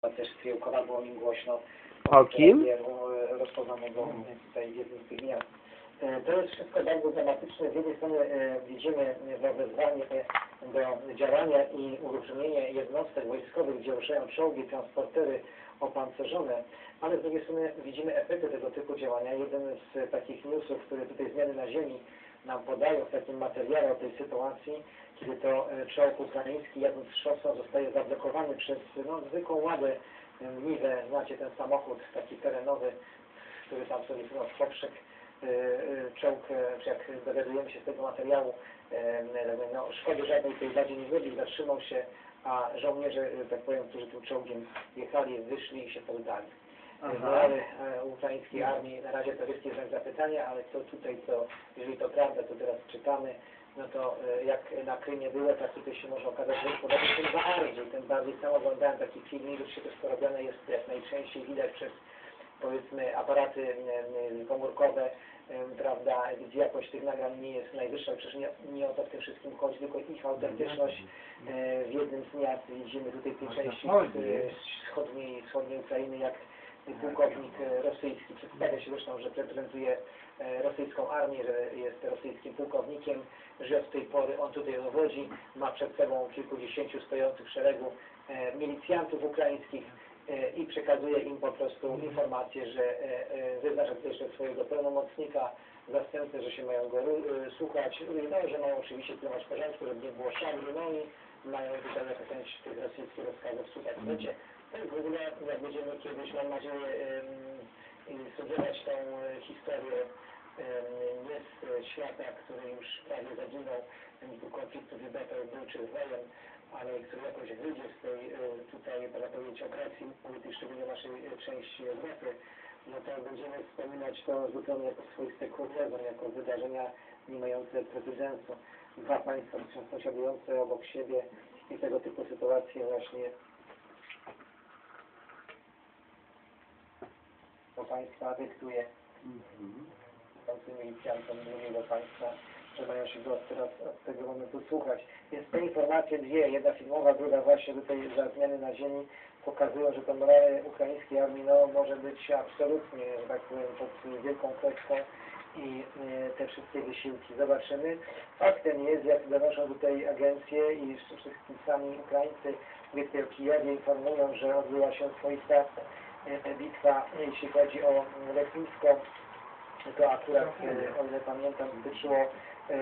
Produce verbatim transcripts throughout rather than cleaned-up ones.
też z Kiełkowa było mi głośno. O kim? Rozpoznanego tutaj w jednym z tych miast. To jest wszystko bardzo dramatyczne. Z jednej strony widzimy wezwanie do działania i uruchomienia jednostek wojskowych, gdzie ruszają czołgi, transportery opancerzone, ale z drugiej strony widzimy efekty tego typu działania. Jeden z takich newsów, które tutaj Zmiany na Ziemi nam podają w takim materiale o tej sytuacji, kiedy to czołg ukraiński jadąc szosą zostaje zablokowany przez no, zwykłą ładę Niwę, znacie ten samochód taki terenowy, który tam sobie no, w poprzek czołg, czy jak dowiadujemy się z tego materiału, no, szkody żadnej tej wadzie nie zrobił, zatrzymał się, a żołnierze, tak powiem, którzy tym czołgiem jechali, wyszli i się poddali. Generale ukraińskiej armii, na razie to wielki znak zapytania, ale to tutaj, to, jeżeli to prawda, to teraz czytamy, no to jak na Krymie było, tak tutaj się może okazać, że podobnie tym bardziej, tym bardziej sam oglądałem taki film, już się to wszystko robione jest, jak najczęściej widać przez, powiedzmy, aparaty komórkowe, prawda, gdzie jakość tych nagrań nie jest najwyższa, przecież nie, nie o to w tym wszystkim chodzi, tylko ich autentyczność. W jednym z miast widzimy tutaj w tej części wschodniej, wschodniej Ukrainy, jak pułkownik rosyjski przedstawia się zresztą, że reprezentuje rosyjską armię, że jest rosyjskim pułkownikiem, że od tej pory on tutaj dowodzi, ma przed sobą kilkudziesięciu stojących w szeregu milicjantów ukraińskich i przekazuje im po prostu informację, że wyznacza tutaj jeszcze swojego pełnomocnika, zastępcy, że się mają go słuchać, no, że mają oczywiście pilnować porządku, żeby nie było szału, no i mają tutaj jako część tych rosyjskich rozkazów słuchać. Wiecie, to jest w ogóle, jak będziemy kiedyś, mam nadzieję, studiować tą historię nie z świata, który już prawie zaginął, wyniku konfliktu wybrał był czy z wojen, ale który jakoś wyjdzie z tej tutaj, można powiedzieć, okresji, tej szczególnie naszej części Europy, no to będziemy wspominać to zupełnie jako swoiste kuriozum, jako wydarzenia nie mające precedensu. Dwa państwa sąsiadujące obok siebie i tego typu sytuacje właśnie to państwa dyktuje tym milicjantom drugiego państwa, że mają się go teraz od tego momentu słuchać. Więc te informacje dwie, jedna filmowa, druga właśnie tutaj za Zmiany na Ziemi, pokazują, że to morale ukraińskiej armii no, może być absolutnie, że tak powiem, pod wielką klęską i e, te wszystkie wysiłki. Zobaczymy. Faktem jest, jak donoszą tutaj agencje i wszystkim sami Ukraińcy w Kijowie informują, że odbyła się swoista e, bitwa, jeśli chodzi o lotnisko. To akurat, o ile pamiętam, dotyczyło e,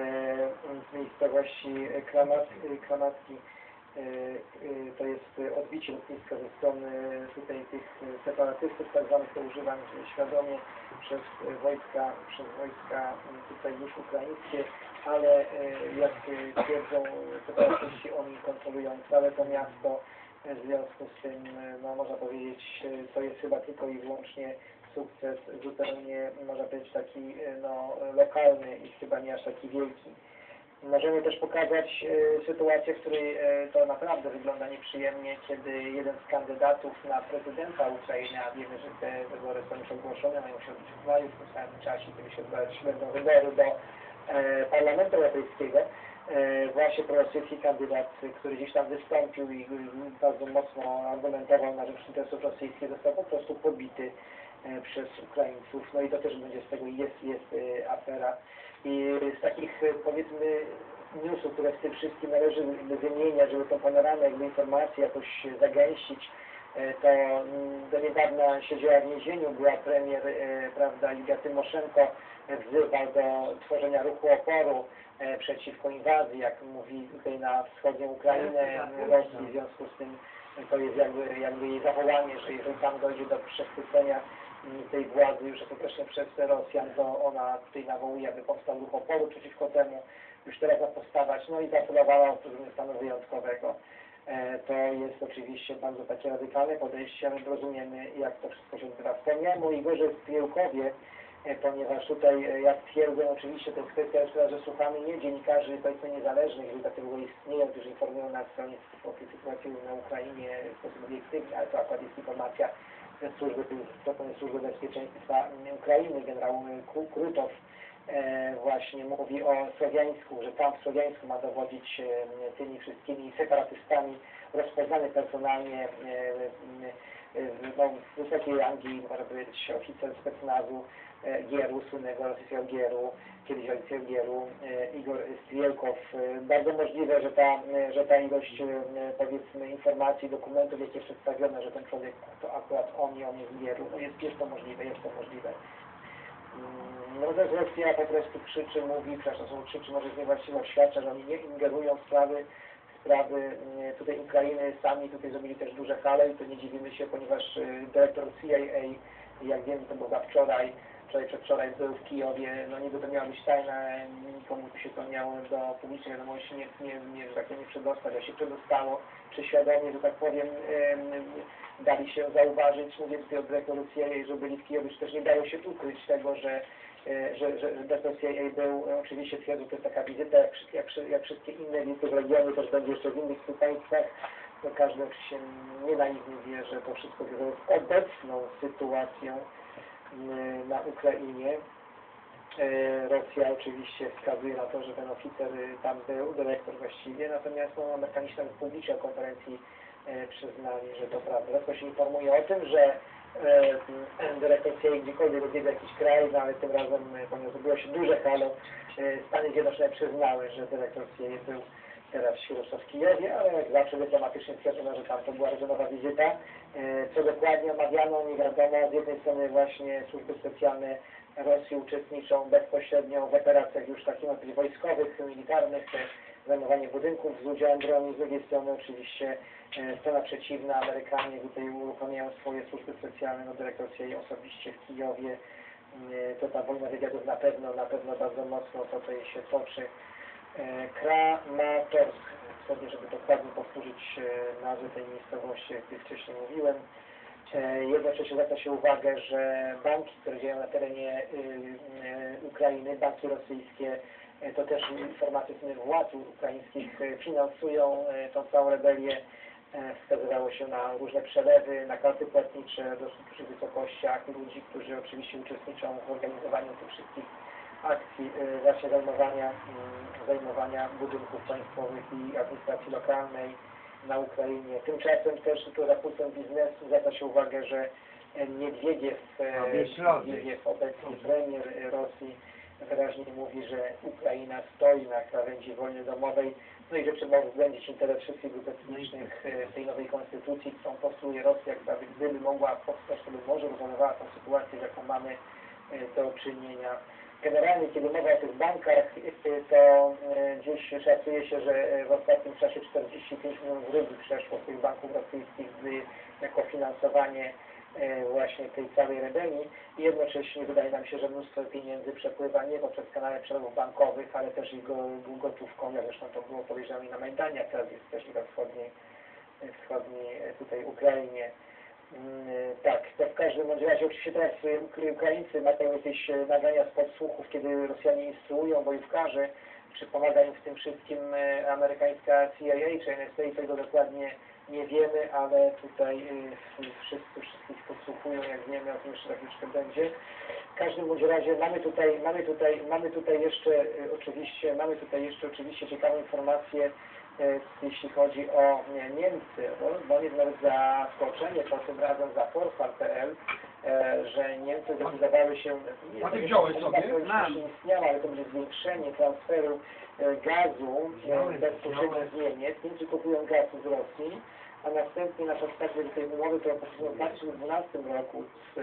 z miejscowości Kramat, Kramatki. E, e, to jest odbicie lotniska ze strony tutaj tych separatystów, tak zwanych, to używam świadomie przez wojska, przez wojska tutaj już ukraińskie, ale e, jak twierdzą separatyści, oni kontrolują całe to miasto. W związku z tym, no można powiedzieć, to jest chyba tylko i wyłącznie sukces zupełnie, można powiedzieć, taki no, lokalny i chyba nie aż taki wielki. Możemy też pokazać e, sytuację, w której e, to naprawdę wygląda nieprzyjemnie, kiedy jeden z kandydatów na prezydenta Ukrainy, a wiemy, że te wybory są już ogłoszone, mają się odbyć w maju, w tym samym czasie, kiedy się odbywać będą wybory do e, Parlamentu Europejskiego, e, właśnie prorosyjski kandydat, który gdzieś tam wystąpił i, i bardzo mocno argumentował na rzecz interesów rosyjskich, został po prostu pobity przez Ukraińców, no i to też będzie z tego jest, jest e, afera. I z takich, powiedzmy, newsów, które w tym wszystkim należy wymieniać, żeby tą panoramę, jakby informacje jakoś zagęścić, e, to do niedawna siedziała w więzieniu, była premier, e, prawda, Julia Tymoszenko, wzywa do tworzenia ruchu oporu e, przeciwko inwazji, jak mówi tutaj na wschodnią Ukrainę, Rosji, w związku z tym to jest jakby, jakby jej zawołanie, że jeżeli tam dojdzie do przechwycenia tej władzy już ostatecznie przez Rosjan, to ona tutaj nawołuje, aby powstał ruch oporu przeciwko temu, już teraz zapostawać, no i zaapelowała o wprowadzenie stanu wyjątkowego. E, to jest oczywiście bardzo takie radykalne podejście, ale rozumiemy, jak to wszystko się odbywa. Wspomniałem o Igorze Pielkowie, e, ponieważ tutaj, e, jak twierdzę, oczywiście to jest kwestia, że słuchamy nie dziennikarzy, powiedzmy niezależnych, jeżeli takie w ogóle istnieją, którzy informują nas o tej sytuacji na Ukrainie w sposób obiektywny, ale to akurat jest informacja Służby, Służby Bezpieczeństwa Ukrainy, generał Krutow e, właśnie mówi o Słowiańsku, że tam w Słowiańsku ma dowodzić e, tymi wszystkimi separatystami, rozpoznany personalnie e, wysokiej rangi, można powiedzieć, oficer specnazu Gieru, słynnego rosyjskiego Gieru, kiedyś rosyjskiego Gieru, Igor Strielkow. Bardzo możliwe, że ta, że ta ilość, powiedzmy, informacji, dokumentów, jakie przedstawione, że ten człowiek to akurat on i on jest Gieru, no jest, jest to możliwe, jest to możliwe. No też Rosja po prostu krzyczy, mówi, przepraszam, krzyczy, może jest niewłaściwie oświadcza, że oni nie ingerują w sprawy, sprawy tutaj Ukrainy, sami tutaj zrobili też duże hale i to nie dziwimy się, ponieważ dyrektor C I A, jak wiem, to było wczoraj, wczoraj przedwczoraj był w Kijowie, no niby to miała być tajna, nikomu się to miało do publicznej wiadomości nie, nie, nie, że tak powiem, nie przedostać, a się przedostało, czy świadomie, że tak powiem, dali się zauważyć, mówię tutaj o dyrektorze C I A, że byli w Kijowie, czy też nie dało się ukryć tego, że że, że dyrektor C I A był, oczywiście twierdził, że to jest taka wizyta, jak, jak, jak wszystkie inne wizyty w regionie, też będzie jeszcze w innych państwach, to każdy oczywiście nie naiwnie wie, że to wszystko związane z obecną sytuacją na Ukrainie. Rosja oczywiście wskazuje na to, że ten oficer tam był, dyrektor właściwie, natomiast no, Amerykanie tam publicznie o konferencji przyznali, że to prawda. Rosja się informuje o tym, że e, dyrektor C I A gdziekolwiek odwiedza jakiś kraj, no ale tym razem, ponieważ zrobiło się duże halo, Stany Zjednoczone przyznały, że dyrektor C I A był teraz w Kijowie, ale jak zawsze dyplomatycznie stwierdzono, że tam to była rodzinowa wizyta. E, co dokładnie omawiano, nie wiadomo. Z jednej strony właśnie służby specjalne Rosji uczestniczą bezpośrednio w operacjach już takich wojskowych, militarnych, zajmowanie budynków z udziałem broni, z drugiej strony oczywiście strona przeciwna, Amerykanie tutaj uruchamiają swoje służby specjalne, no dyrektor C I A osobiście w Kijowie, to ta wojna wywiadów na pewno, na pewno bardzo mocno tutaj się toczy. Kramatorsk, sobie, żeby dokładnie powtórzyć nazwę tej miejscowości, jak wcześniej mówiłem. Jednocześnie zwraca się uwagę, że banki, które działają na terenie Ukrainy, banki rosyjskie, to też informacje z władz ukraińskich finansują tą całą rebelię. Wskazywało się na różne przelewy, na karty płatnicze w dosyć dużych wysokościach ludzi, którzy oczywiście uczestniczą w organizowaniu tych wszystkich akcji właśnie zajmowania, zajmowania budynków państwowych i administracji lokalnej na Ukrainie. Tymczasem też tu rapulsem biznesu zwraca się uwagę, że Miedwiediew, Miedwiediew, obecny premier Rosji, wyraźnie mówi, że Ukraina stoi na krawędzi wojny domowej, no i że trzeba uwzględnić interes wszystkich grup etnicznych w tej nowej konstytucji, którą postuluje Rosja, która gdyby mogła powstać, to by może rozwiązywała tą sytuację, z jaką mamy do czynienia. Generalnie, kiedy mowa o tych bankach, to gdzieś szacuje się, że w ostatnim czasie czterdzieści pięć milionów rubli przeszło z tych banków rosyjskich jako finansowanie właśnie tej całej rebelii i jednocześnie wydaje nam się, że mnóstwo pieniędzy przepływa nie poprzez kanały przelewów bankowych, ale też i go, gotówką, jak zresztą to było podejrzane na Majdanie, a teraz jest też i we wschodniej, wschodniej tutaj Ukrainie. Tak, to w każdym razie oczywiście teraz Ukraińcy mają jakieś nagrania z podsłuchów, kiedy Rosjanie instruują bojówkarzy, czy pomaga im w tym wszystkim amerykańska C I A czy N S A, tego dokładnie nie wiemy, ale tutaj wszyscy wszystkich podsłuchują, jak wiemy, o tym jeszcze tak jeszcze będzie. W każdym bądź razie mamy tutaj, mamy tutaj, mamy tutaj jeszcze oczywiście, mamy tutaj jeszcze oczywiście ciekawą informację, jeśli chodzi o Niemcy, bo on jest nawet zaskoczenie, to tym razem za Polsat kropka p l, że Niemcy zdecydowały się, nie, A ty wziąłeś sobie? to już nie istniało, ale to będzie zwiększenie transferu gazu bezpośrednio z Niemiec. Niemcy kupują gaz z Rosji, a następnie na podstawie tej umowy, którą podpisano w dwa tysiące dwunastym roku z,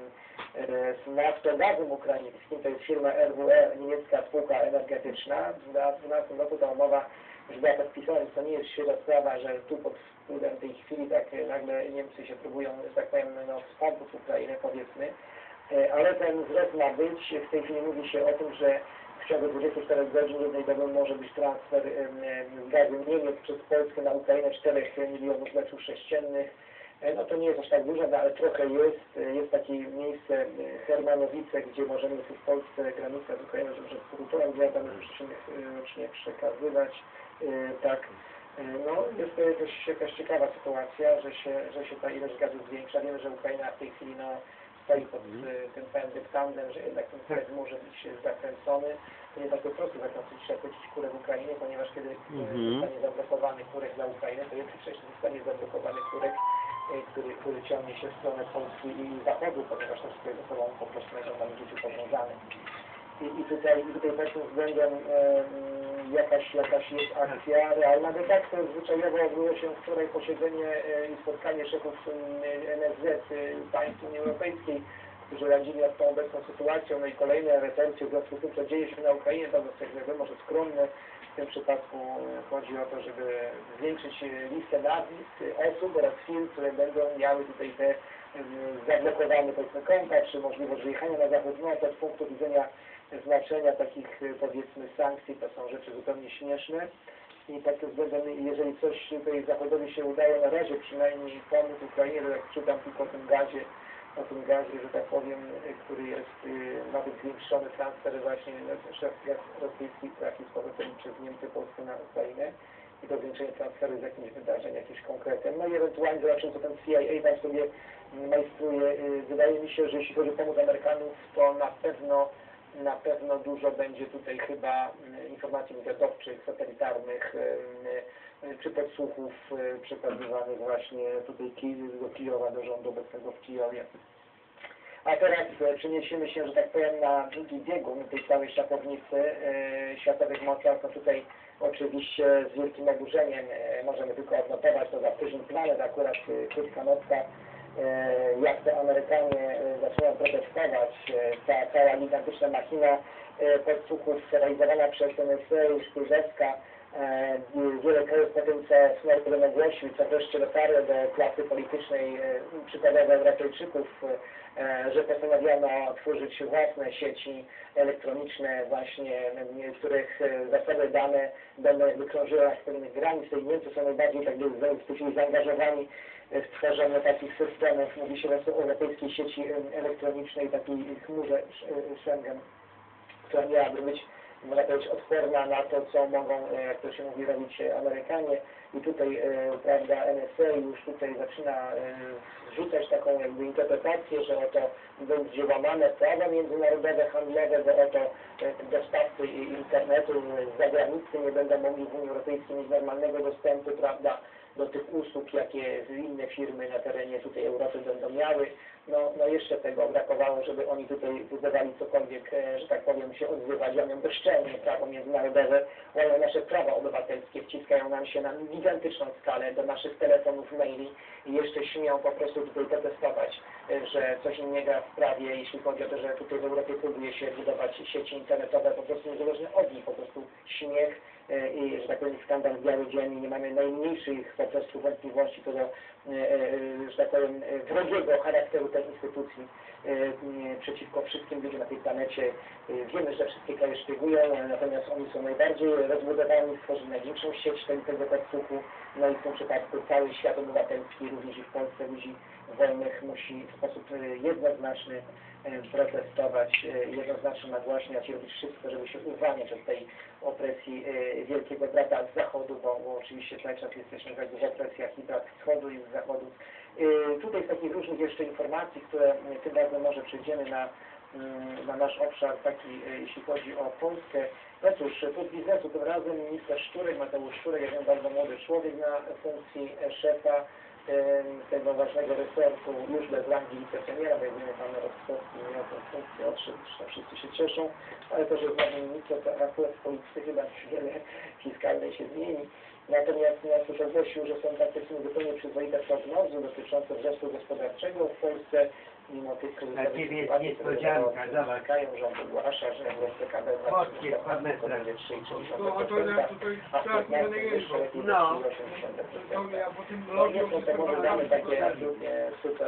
z Naftogazem Ukraińskim, to jest firma R W E, niemiecka spółka energetyczna. W dwa tysiące dwunastym roku ta umowa już była podpisana, więc to nie jest świeża sprawa, że tu pod wpływem tej chwili tak nagle Niemcy się próbują, że tak powiem, no, wspomóc Ukrainę, powiedzmy. Ale ten wzrost ma być. W tej chwili mówi się o tym, że w ciągu dwudziestu czterech godzin jednej doby może być transfer gazu Niemiec przez Polskę na Ukrainę czterech milionów metrów sześciennych. No to nie jest aż tak dużo, no, ale trochę jest. Jest takie miejsce Hermanowice, gdzie możemy tu w Polsce granicę z Ukrainą, że półtora miliarda rocznie przekazywać. Tak. No, jest to jakaś, jakaś ciekawa sytuacja, że się, że się ta ilość gazu zwiększa. Wiemy, że Ukraina w tej chwili no, stoi pod y, tym całym dyktandem, że jednak ten stres może być zakręcony. To nie tak po prostu zakręcić, trzeba chwycić kurek w Ukrainie, ponieważ kiedy mm-hmm. zostanie zablokowany kurek dla Ukrainy, to jednocześnie zostanie zablokowany kurek który, który ciągnie się w stronę Polski i Zachodu, ponieważ to wszystko jest ze sobą po prostu na tam życiu powiązane. I, i, tutaj, I tutaj pod tym względem e, jakaś, jakaś jest akcja realna, bo tak to zwyczajowo odbyło się wczoraj posiedzenie e, i spotkanie szefów e, N S Z e, państw Unii Europejskiej, którzy radzili nad tą obecną sytuacją, no i kolejne refleksje w związku z tym, co dzieje się na Ukrainie, to jest może skromne. W tym przypadku chodzi o to, żeby zwiększyć listę nazwisk osób oraz firm, które będą miały tutaj te zablokowane powiedzmy konta, czy możliwość wyjechania na zachód. No to z punktu widzenia znaczenia takich powiedzmy sankcji to są rzeczy zupełnie śmieszne. I pod tym względem, jeżeli coś tutaj Zachodowi się udało na razie przynajmniej pomóc Ukrainie, to jak czytam tylko o tym gazie, o tym gazie, że tak powiem, który jest, ma być zwiększony transfer właśnie szef gaz rosyjski trafi z powrotem przez Niemcy, Polskę na Ukrainę i to zwiększenie transferu z jakimś wydarzeń, jakimś konkretem. No i ewentualnie zobaczymy, co ten C I A tam sobie majstruje. Wydaje mi się, że jeśli chodzi o pomoc Amerykanów, to na pewno na pewno dużo będzie tutaj chyba informacji wywiadowczych, satelitarnych, czy podsłuchów przekazywanych właśnie tutaj do Kijowa, do rządu obecnego w Kijowie. A teraz przeniesiemy się, że tak powiem, na drugi biegun tej całej szachownicy e, światowych mocarstw. No tutaj oczywiście z wielkim oburzeniem e, możemy tylko odnotować to za tydzień planet, akurat e, krótka notka, e, jak te Amerykanie e, zaczynają protestować, e, ta cała gigantyczna machina e, podsłuchów realizowana przez N S A, Szpilewska, e, wiele krajów po tym, co Snowden ogłosił, co wreszcie dotarło do klasy politycznej, e, przykładowo Europejczyków, e, że postanowiono tworzyć własne sieci elektroniczne właśnie, których zasoby dane będą jakby krążyły na pewnych granic. I Niemcy są najbardziej tak jakby zaangażowani w tworzenie takich systemów. Mówi się o europejskiej sieci elektronicznej, takiej chmurze Schengen, która miałaby być, można powiedzieć, odporna na to, co mogą, jak to się mówi, robić Amerykanie. I tutaj, e, prawda, N S A już tutaj zaczyna e, wrzucać taką jakby interpretację, że oto będzie łamane prawa międzynarodowe, handlowe, że oto e, dostawcy internetu z zagranicy nie będą mogli w Unii Europejskiej mieć normalnego dostępu, prawda, do tych usług, jakie inne firmy na terenie tutaj Europy będą miały. No, no jeszcze tego brakowało, żeby oni tutaj wydawali cokolwiek, że tak powiem, się odzywać. Łamią bezczelnie prawo międzynarodowe, łamią nasze prawa obywatelskie, wciskają nam się na gigantyczną skalę do naszych telefonów, maili i jeszcze śmieją po prostu tutaj protestować, że coś im nie gra w prawie, jeśli chodzi o to, że tutaj w Europie próbuje się budować sieci internetowe, po prostu niezależnie od nich, po prostu śmiech i, że tak powiem, skandal w biały dzień i nie mamy najmniejszych po prostu wątpliwości co do, że tak powiem, wrogiego charakteru tej instytucji przeciwko wszystkim ludziom na tej planecie. Wiemy, że wszystkie kraje szpiegują, natomiast oni są najbardziej rozbudowani, stworzyli największą sieć tego podsłuchu, no i w tym przypadku cały świat obywatelski, również i w Polsce ludzi wolnych musi w sposób jednoznaczny protestować, jednoznacznie nagłaśniać i robić wszystko, żeby się uwalniać od tej opresji wielkiego brata z zachodu, bo, bo oczywiście cały czas jesteśmy w opresjach i brat z wschodu i z zachodu. Tutaj z takich różnych jeszcze informacji, które tym razem może przejdziemy na, na nasz obszar taki, jeśli chodzi o Polskę. No cóż, tu z biznesu tym razem minister Szczurek, Mateusz Szczurek, jak bardzo młody człowiek na funkcji szefa tego ważnego resortu, już bez rangi wicepremiera, bo jedynie pan Rostowski miał tę funkcję, odszedł, wszyscy się cieszą, ale to, że jest nowy minister, to akurat w polityce chyba wiele fiskalnej się zmieni. Natomiast miasto też ogłosił, że są takie zupełnie przyzwoite prognozy dotyczące wzrostu gospodarczego w Polsce, mimo tych kryzysowych sytuacji, które zamykają, rząd ogłasza, że wzrost P K B dwa tysiące piętnaście to będzie trzy przecinek trzy procent, a w piętnaście jeszcze lepiej do osiemdziesiąt procent. No nie są to może dane takie absolutnie super,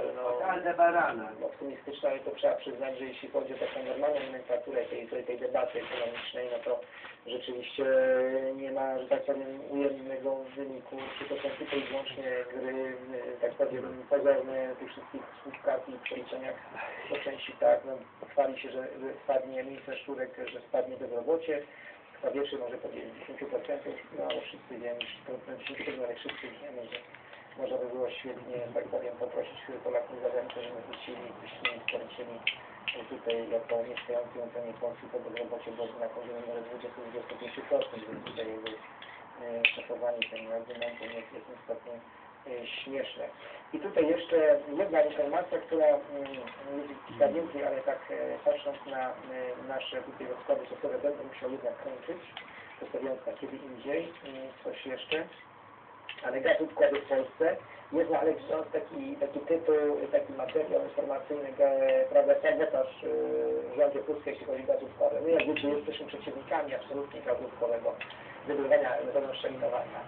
no, optymistyczne, ale to trzeba przyznać, że jeśli chodzi o taką normalną nomenklaturę tej, tej, tej debaty ekonomicznej, no to rzeczywiście nie ma, że tak powiem, ujemnego wyniku, czy to są tylko i wyłącznie gry, tak powiem, pozorne tych wszystkich słówkach i przeliczeniach po części tak, no, chwali się, że, że spadnie, minister Szczurek, że spadnie bezrobocie, kto wie, czy może po dziesięć procent, no wszyscy wiemy, ale wszyscy wiemy, że można by było świetnie, tak powiem, poprosić Polaków za rękę, żeby wrócili, byśmy nie skończyli tutaj jako mieszkający na terenie Polski to bezrobocie było na poziomie numer dwadzieścia do dwudziestu pięciu procent, więc tutaj jakby e, szefowani tym argumentem jest, jest niestety śmieszne. I tutaj jeszcze jedna informacja, która mówi kilka więcej, ale tak patrząc na nasze tutaj rozkłady czasowe, będę musiał jednak kończyć, zostawiając na kiedy indziej, coś jeszcze. Ale gaz łupkowy w Polsce jest na Alex Jones taki, taki tytuł, taki materiał informacyjny, prawda, sabotaż w rządzie Polskiej, jeśli chodzi o gaz łupkowy. My jak wiecie, jesteśmy przeciwnikami absolutnie gazu łupkowego, wydobywania metodą szczelinowania.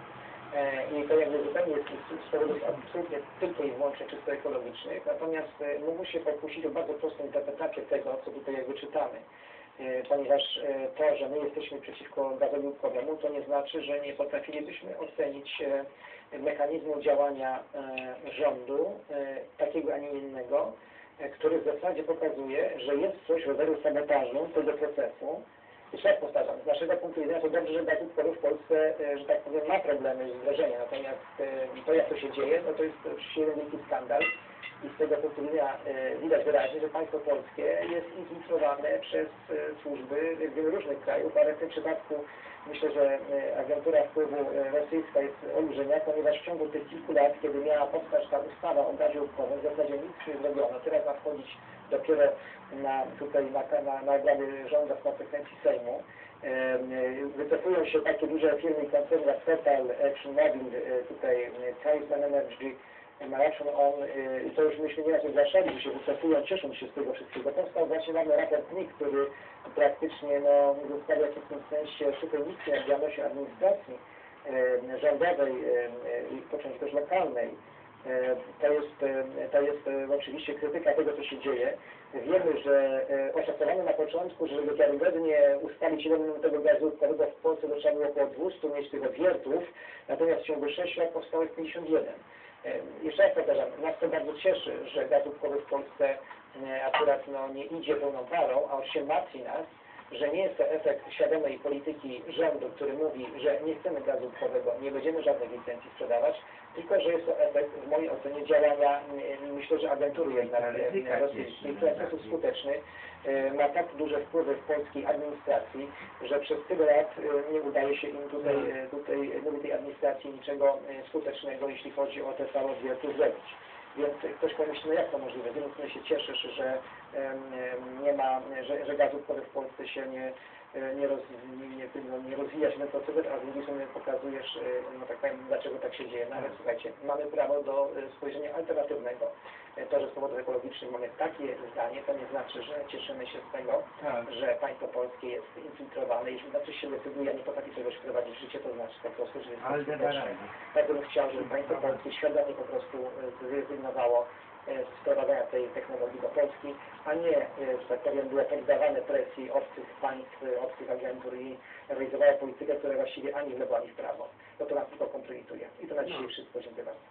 I to jakby zupełnie jest z powodów absolutnie tylko i wyłącznie czysto ekologicznych, natomiast mógł się pokusić o bardzo prostą interpretację tego, co tutaj jakby czytamy. Ponieważ to, że my jesteśmy przeciwko gazowi łupkowemu, to nie znaczy, że nie potrafilibyśmy ocenić mechanizmu działania rządu, takiego, a nie innego, który w zasadzie pokazuje, że jest coś w rodzaju sabotażu tego procesu. Jeszcze raz powtarzam, z naszego punktu widzenia to dobrze, że gaz łupkowy w Polsce, że tak powiem, ma problemy z wdrożeniem, natomiast to, jak to się dzieje, no to jest oczywiście jeden wielki skandal i z tego punktu widzenia widać wyraźnie, że państwo polskie jest infiltrowane przez służby wielu różnych krajów, ale w tym przypadku myślę, że agentura wpływu rosyjska jest olbrzymia, ponieważ w ciągu tych kilku lat, kiedy miała powstać ta ustawa o gazie łupkowym, w zasadzie nic nie zrobiono. Teraz ma wchodzić dopiero na, tutaj na, na, na obrady rządu w konsekwencji Sejmu. Wycofują się takie duże firmy i koncerny jak Total, Action Mobil, tutaj Talisman Energy, Marathon On, i to już myśmy nieraz zgłaszali, że się wycofują, cieszą się z tego wszystkiego. Powstał właśnie mamy raport N I K, który praktycznie no, zostawia w tym sensie szukajnictwie na działalności administracji e, rządowej i e, po części też lokalnej. E, to jest, e, to jest e, oczywiście krytyka tego, co się dzieje. Wiemy, że e, oszacowano na początku, że żeby wiarygodnie ustalić ile tego gazu łupkowego w Polsce, to trzeba było około dwieście mieć tych odwiertów, natomiast w ciągu sześciu lat powstało ich pięćdziesiąt jeden. Jeszcze raz powtarzam, nas to bardzo cieszy, że gaz łupkowy w Polsce akurat no, nie idzie pełną parą, a się martwi nas, że nie jest to efekt świadomej polityki rządu, który mówi, że nie chcemy gazu łupkowego, nie będziemy żadnych licencji sprzedawać, tylko że jest to efekt, w mojej ocenie, działania, myślę, że agentury jednak rosyjskiej, która w sposób skuteczny ma tak duże wpływy w polskiej administracji, że przez tyle lat nie udaje się im tutaj, tutaj tej administracji niczego skutecznego, jeśli chodzi o te całe odwierty zrobić. Więc ktoś pomyśli, no jak to możliwe? Z jednej strony się cieszysz, że nie ma, że, że gaz łupkowy w Polsce się nie, nie, roz, nie, no, nie rozwija się ten proceder, a z drugiej strony pokazujesz, no tak powiem, dlaczego tak się dzieje. No ale słuchajcie, mamy prawo do spojrzenia alternatywnego. To, że z powodów ekologicznych mamy takie zdanie, to nie znaczy, że cieszymy się z tego, tak, że państwo polskie jest infiltrowane. Jeśli znaczy się decyduje, a nie potrafi czegoś wprowadzić w życie, to znaczy po prostu, że jest skuteczne. Tak bym chciał, żeby państwo polskie świadomie po prostu zrezygnowało z wprowadzania tej technologii do Polski, a nie, że tak powiem, było poddawane presji obcych państw, obcych agentur i realizowało politykę, która właściwie ani w lewo, ani w prawo. No to nas tylko kompromituje. I to na dzisiaj wszystko. Dziękuję bardzo.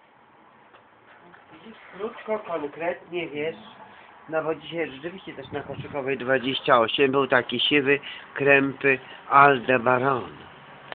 Krótko, konkretnie, wiesz, no bo dzisiaj rzeczywiście też na Koszykowej dwadzieścia osiem był taki siwy, krępy Aldebaran.